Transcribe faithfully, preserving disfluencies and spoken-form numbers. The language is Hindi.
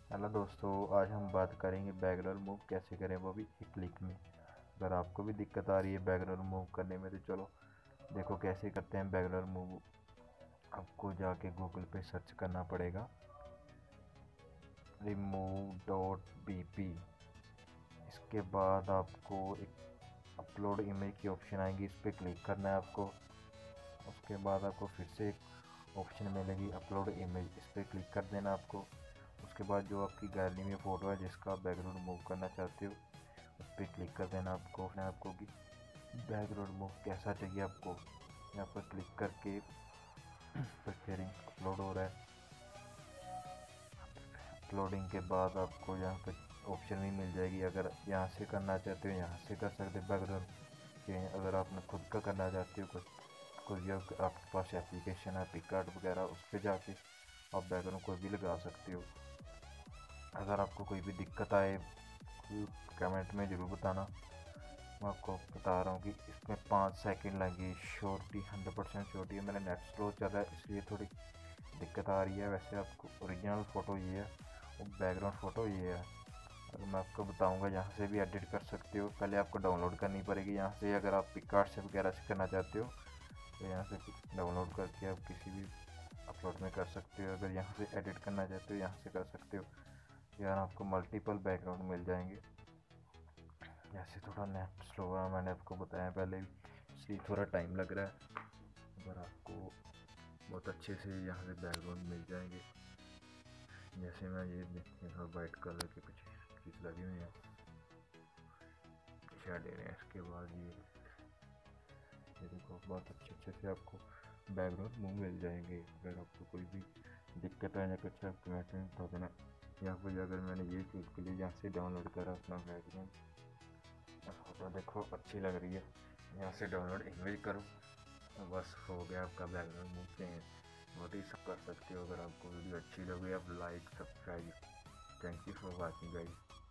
हेलो दोस्तों, आज हम बात करेंगे बैकग्राउंड मूव कैसे करें, वो भी एक क्लिक में। अगर आपको भी दिक्कत आ रही है बैकग्राउंड मूव करने में तो चलो देखो कैसे करते हैं बैकग्राउंड मूव। आपको जाके गूगल पे सर्च करना पड़ेगा रिमूव डॉट बी पी। इसके बाद आपको एक अपलोड इमेज की ऑप्शन आएगी, इस पर क्लिक करना है आपको। उसके बाद आपको फिर से एक ऑप्शन मिलेगी अपलोड इमेज, इस पर क्लिक कर देना आपको। उसके बाद जो आपकी गैलरी में फ़ोटो है जिसका आप बैकग्राउंड मूव करना चाहते हो उस पर क्लिक कर देना आपको। फिर आपको कि बैकग्राउंड मूव कैसा चाहिए आपको, यहाँ पर क्लिक करके प्रिपेयरिंग अपलोड हो रहा है। अपलोडिंग के बाद आपको यहाँ पर ऑप्शन भी मिल जाएगी, अगर यहाँ से करना चाहते हो यहाँ से कर सकते हो बैकग्राउंड चेंज। अगर आपने खुद का करना चाहते हो कुछ कोई आपके पास एप्लीकेशन है पिकआर्ट वगैरह, उस पर जाके आप बैकग्राउंड कोई भी लगा सकते हो। अगर आपको कोई भी दिक्कत आए कमेंट में ज़रूर बताना। मैं आपको बता रहा हूँ कि इसमें पाँच सेकंड लगे, श्योरिटी हंड्रेड परसेंट श्योरिटी है। मेरा नेट स्लो चल रहा है इसलिए थोड़ी दिक्कत आ रही है। वैसे आपको ओरिजिनल फ़ोटो ये है और बैकग्राउंड फ़ोटो ये है। अगर मैं आपको बताऊंगा यहाँ से भी एडिट कर सकते हो, पहले आपको डाउनलोड करनी पड़ेगी यहाँ से। अगर आप पिकआर्ट से वगैरह से करना चाहते हो तो यहाँ से डाउनलोड करके आप किसी भी अपलोड में कर सकते हो। अगर यहाँ से एडिट करना चाहते हो यहाँ से कर सकते हो। यहाँ आपको मल्टीपल बैकग्राउंड मिल जाएंगे। जैसे थोड़ा नेट स्लो है, मैंने आपको बताया पहले इसलिए थोड़ा टाइम लग रहा है। अगर आपको बहुत अच्छे से यहाँ से बैकग्राउंड मिल जाएंगे। जैसे मैं ये देखिए थोड़ा वाइट कलर के कुछ चीज़ लगी हुई है शेड एरिया। इसके बाद ये ये देखो बहुत अच्छे अच्छे से आपको बैकग्राउंड मूव मिल जाएंगे। अगर आपको कोई भी दिक्कत है या कुछ आप कमेंट में बता देना। यहाँ पर अगर मैंने ये चीज़ के लिए यहाँ से डाउनलोड करा अपना बैकग्राउंड, फोटो देखो अच्छी लग रही है, यहाँ से डाउनलोड इमेज करो तो बस हो गया आपका बैकग्राउंड मूव चेंज। बहुत ही सब कर सकते हो। अगर आपको वीडियो अच्छी लगी आप like subscribe. Thank you for watching guys.